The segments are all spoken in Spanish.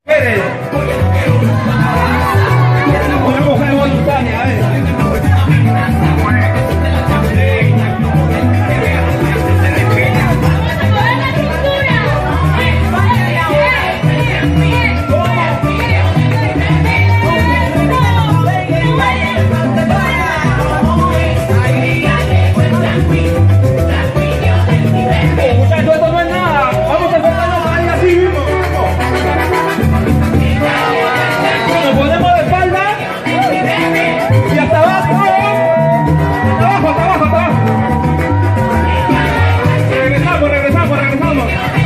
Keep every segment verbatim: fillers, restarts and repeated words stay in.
Una mujer voluntaria, a ver. Muchachos, esto no es nada. Vamos a soltarnos ahí así mismo. Nos ponemos de espalda y hasta abajo. Hasta abajo, hasta abajo, hasta abajo. Regresamos, regresamos, regresamos.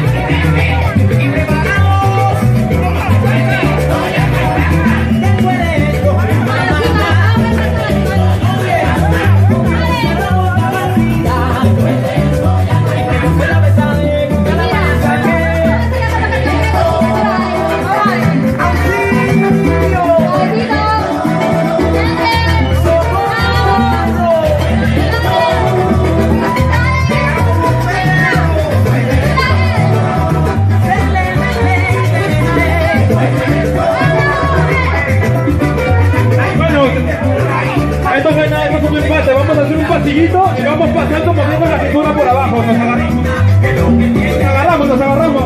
Esto no es nada, esto es un empate. Vamos a hacer un pasillito y vamos pasando moviendo la cintura por abajo. Nos agarramos. Nos agarramos, nos agarramos.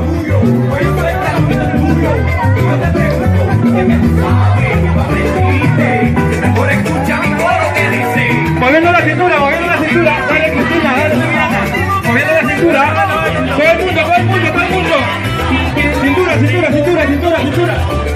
Moviendo la cintura, moviendo la cintura. Dale, Cristina, dale, moviendo la cintura. Todo el mundo, todo el mundo, todo el mundo. Cintura, cintura, cintura, cintura, cintura.